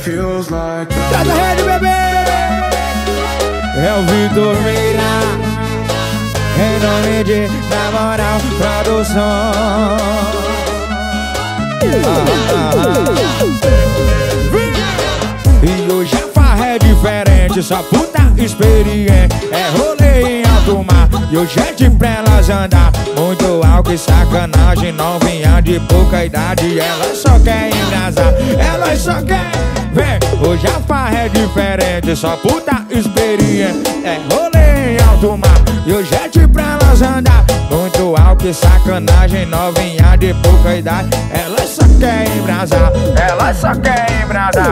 feels like that. Traz a rede, bebê! É o Vitor Meira, em nome de Na Moral Produção. E hoje a farra é diferente, só puta experiente. É rolê em alto mar, e hoje é de pra elas andar. Muito álcool e sacanagem, novinha de pouca idade. Elas só querem embrasar, elas só querem. Vem, hoje a farra é diferente, só puta experiente. É rolê em alto mar, e hoje é de pra elas andar. Muito álcool e sacanagem, novinha de pouca idade. Elas só querem embrasar, elas só querem embrasar.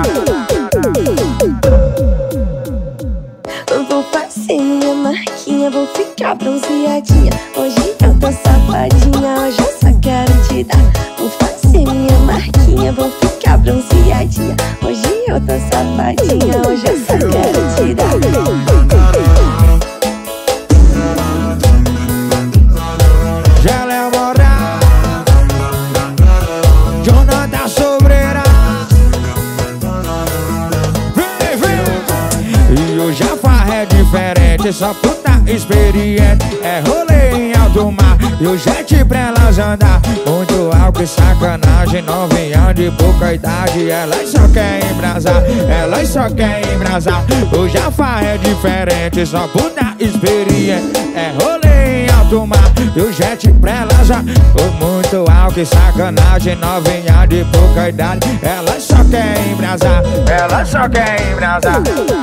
Eu vou fazer minha marquinha, vou ficar bronzeadinha. Hoje eu tô safadinha, hoje eu só quero te dar. Vou fazer minha marquinha, vou ficar bronzeadinha. Hoje eu tô safadinha, hoje eu só quero te dar. Gela Moral, Jonathan Sobreira. Vem, vem. E hoje a farra é diferente, só puta experiente. É rolê em alto mar, e hoje é de pra elas andar. Muito álcool e sacanagem, novinha de pouca idade. Elas só querem embrasar, elas só querem embrasar. Hoje a farra é diferente, só puta experiente. É rolê em alto mar, e hoje é de pra elas andar. Muito álcool e sacanagem, novinha de pouca idade. Elas só querem embrasar, elas só querem embrasar.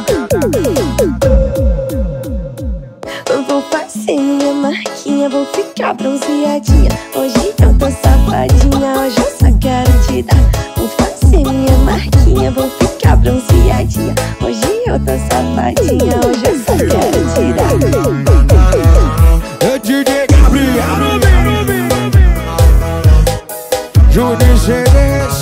Eu vou fazer minha marquinha, vou ficar bronzeadinha. Hoje eu tô safadinha, hoje eu só quero te dar. Vou fazer minha marquinha, vou ficar bronzeadinha. Hoje eu tô safadinha, hoje eu só quero te dar. Eu te digo, Gabriel, Juninho CDs.